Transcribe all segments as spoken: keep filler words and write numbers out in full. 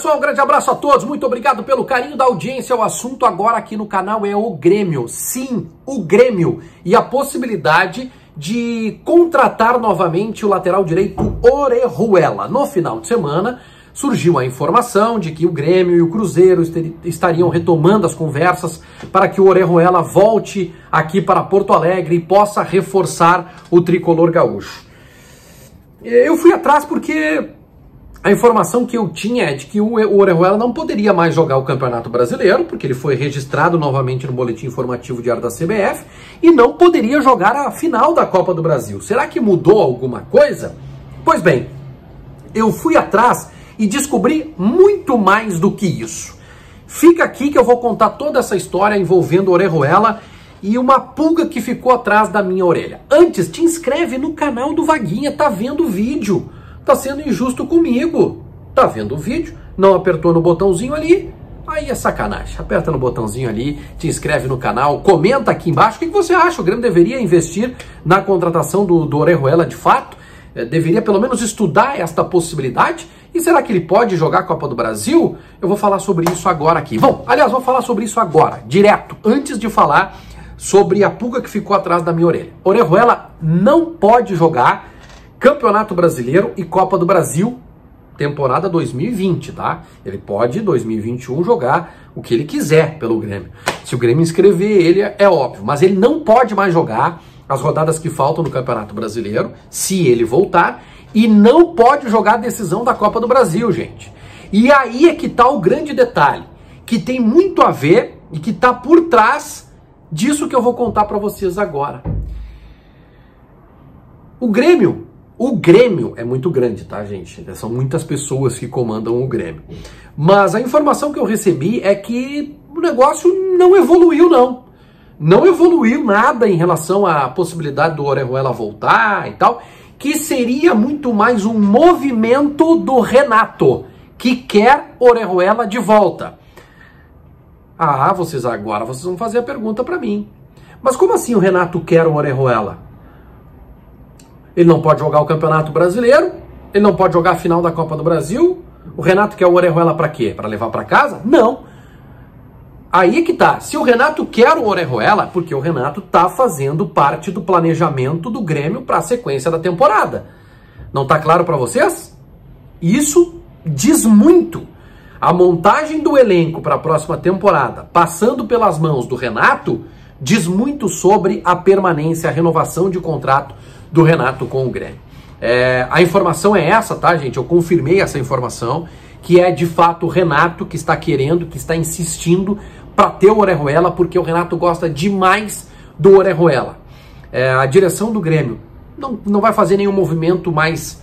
pessoal, um grande abraço a todos, muito obrigado pelo carinho da audiência. O assunto agora aqui no canal é o Grêmio. Sim, o Grêmio e a possibilidade de contratar novamente o lateral direito Orejuela. No final de semana surgiu a informação de que o Grêmio e o Cruzeiro estariam retomando as conversas para que o Orejuela volte aqui para Porto Alegre e possa reforçar o tricolor gaúcho. Eu fui atrás porque a informação que eu tinha é de que o Orejuela não poderia mais jogar o Campeonato Brasileiro, porque ele foi registrado novamente no Boletim Informativo Diário da C B F, e não poderia jogar a final da Copa do Brasil. Será que mudou alguma coisa? Pois bem, eu fui atrás e descobri muito mais do que isso. Fica aqui que eu vou contar toda essa história envolvendo o Orejuela e uma pulga que ficou atrás da minha orelha. Antes, te inscreve no canal do Vaguinha, tá vendo o vídeo? Tá sendo injusto comigo. Tá vendo o vídeo? Não apertou no botãozinho ali? Aí é sacanagem. Aperta no botãozinho ali, te inscreve no canal, comenta aqui embaixo o que você acha. O Grêmio deveria investir na contratação do, do Orejuela de fato? É, deveria pelo menos estudar esta possibilidade? E será que ele pode jogar a Copa do Brasil? Eu vou falar sobre isso agora aqui. Bom, aliás, vou falar sobre isso agora, direto, antes de falar sobre a pulga que ficou atrás da minha orelha. Orejuela não pode jogar Campeonato Brasileiro e Copa do Brasil, temporada dois mil e vinte, tá? Ele pode, dois mil e vinte e um, jogar o que ele quiser pelo Grêmio. Se o Grêmio inscrever ele, é óbvio. Mas ele não pode mais jogar as rodadas que faltam no Campeonato Brasileiro, se ele voltar, e não pode jogar a decisão da Copa do Brasil, gente. E aí é que tá o grande detalhe, que tem muito a ver e que tá por trás disso que eu vou contar para vocês agora. O Grêmio, o Grêmio é muito grande, tá, gente? São muitas pessoas que comandam o Grêmio. Mas a informação que eu recebi é que o negócio não evoluiu, não. Não evoluiu nada em relação à possibilidade do Orejuela voltar e tal, que seria muito mais um movimento do Renato, que quer Orejuela de volta. Ah, vocês agora vocês vão fazer a pergunta para mim. Mas como assim o Renato quer o Orejuela? Ele não pode jogar o Campeonato Brasileiro, ele não pode jogar a final da Copa do Brasil. O Renato quer o Orejuela para quê? Para levar para casa? Não. Aí é que tá. Se o Renato quer o Orejuela, porque o Renato tá fazendo parte do planejamento do Grêmio para a sequência da temporada. Não tá claro para vocês? Isso diz muito. A montagem do elenco para a próxima temporada, passando pelas mãos do Renato, diz muito sobre a permanência, a renovação de contrato do Renato com o Grêmio. É, a informação é essa, tá, gente? Eu confirmei essa informação, que é de fato o Renato que está querendo, que está insistindo para ter o Orejuela, porque o Renato gosta demais do Orejuela. É, a direção do Grêmio não, não vai fazer nenhum movimento mais,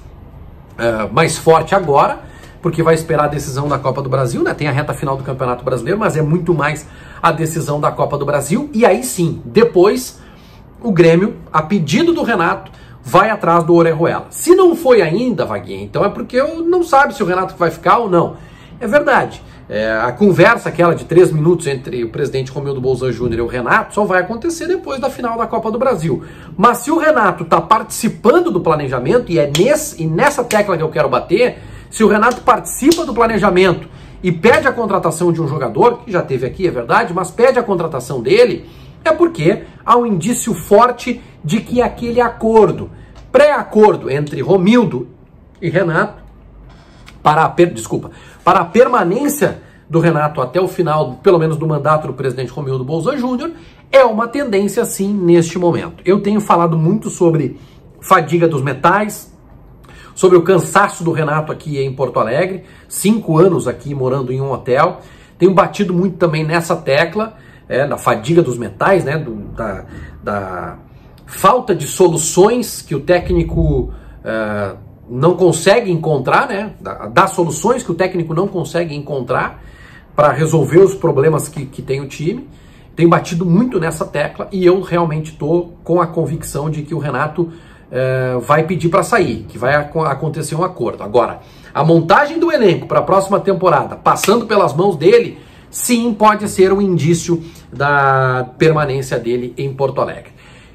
uh, mais forte agora, porque vai esperar a decisão da Copa do Brasil, né? Tem a reta final do Campeonato Brasileiro, mas é muito mais a decisão da Copa do Brasil. E aí sim, depois o Grêmio, a pedido do Renato, vai atrás do Orejuela. Se não foi ainda, Vaguinha, então é porque eu não sabe se o Renato vai ficar ou não. É verdade. É, a conversa aquela de três minutos entre o presidente Romildo Bolzan Júnior e o Renato só vai acontecer depois da final da Copa do Brasil. Mas se o Renato está participando do planejamento, e é nesse, e nessa tecla que eu quero bater, se o Renato participa do planejamento e pede a contratação de um jogador, que já teve aqui, é verdade, mas pede a contratação dele, é porque há um indício forte de que aquele acordo, pré-acordo entre Romildo e Renato, para a, per, desculpa, para a permanência do Renato até o final, pelo menos do mandato do presidente Romildo Bolzan Júnior, é uma tendência sim neste momento. Eu tenho falado muito sobre fadiga dos metais, sobre o cansaço do Renato aqui em Porto Alegre, cinco anos aqui morando em um hotel. Tenho batido muito também nessa tecla, é, da fadiga dos metais, né, do, da, da falta de soluções que o técnico uh, não consegue encontrar, né, das soluções que o técnico não consegue encontrar para resolver os problemas que, que tem o time. Tenho batido muito nessa tecla e eu realmente estou com a convicção de que o Renato uh, vai pedir para sair, que vai ac acontecer um acordo. Agora, a montagem do elenco para a próxima temporada, passando pelas mãos dele, sim, pode ser um indício da permanência dele em Porto Alegre.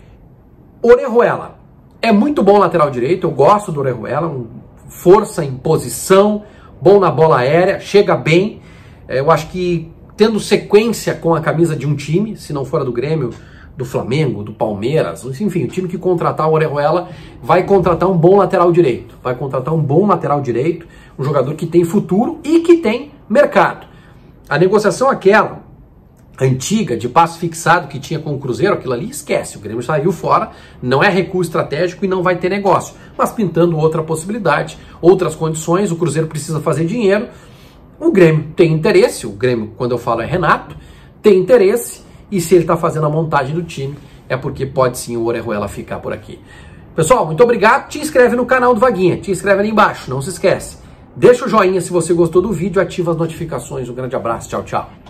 Orejuela é muito bom lateral direito, eu gosto do Orejuela, um força em posição, bom na bola aérea, chega bem. Eu acho que tendo sequência com a camisa de um time, se não for a do Grêmio, do Flamengo, do Palmeiras, enfim, o time que contratar o Orejuela vai contratar um bom lateral direito, vai contratar um bom lateral direito, um jogador que tem futuro e que tem mercado. A negociação aquela, antiga, de passo fixado que tinha com o Cruzeiro, aquilo ali esquece, o Grêmio saiu fora, não é recuo estratégico e não vai ter negócio, mas pintando outra possibilidade, outras condições, o Cruzeiro precisa fazer dinheiro, o Grêmio tem interesse, o Grêmio, quando eu falo é Renato, tem interesse, e se ele está fazendo a montagem do time, é porque pode sim o Orejuela ficar por aqui. Pessoal, muito obrigado, te inscreve no canal do Vaguinha, te inscreve ali embaixo, não se esquece. Deixa o joinha se você gostou do vídeo, ativa as notificações, um grande abraço, tchau, tchau.